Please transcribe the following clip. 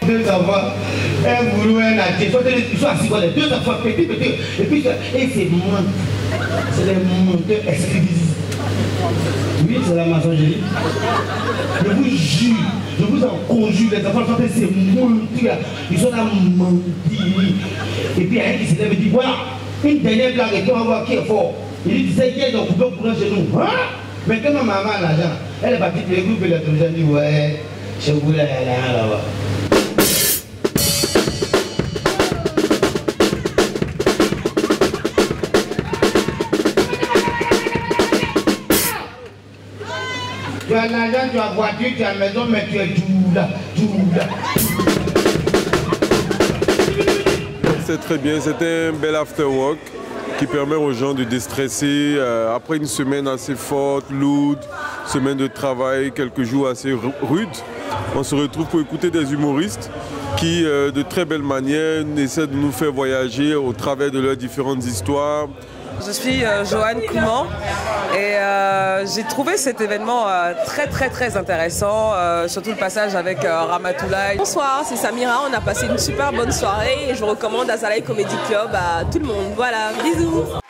Deux enfants, un boulot, un athée, ils sont assis, les deux enfants petits, et puis c'est mentent. C'est des menteurs exclusifs. Oui, c'est la maçonnerie. Je vous jure, je vous en conjure, les enfants sont ces menteurs. Ils sont là mentir. Et puis il y a un qui se lève et dit voilà, une dernière blague et puis on va voir qui est fort. Il disait hier donc vous pouvez chez nous. Hein? Mais quand ma maman a l'argent, elle est partie pour les groupes et la télévision dit ouais, chez vous là, elle est là-bas. Tu as l'argent, tu as voiture, tu as maison, mais tu es tout là, tout là. C'est très bien, c'était un bel after-work qui permet aux gens de déstresser après une semaine assez forte, lourde, semaine de travail, quelques jours assez rudes. On se retrouve pour écouter des humoristes qui, de très belle manière, essaient de nous faire voyager au travers de leurs différentes histoires. Je suis Joanne Couman et j'ai trouvé cet événement très intéressant, surtout le passage avec Ramatoulaye. Bonsoir, c'est Samira, on a passé une super bonne soirée et je recommande Azalea Comedy Club à tout le monde. Voilà, bisous.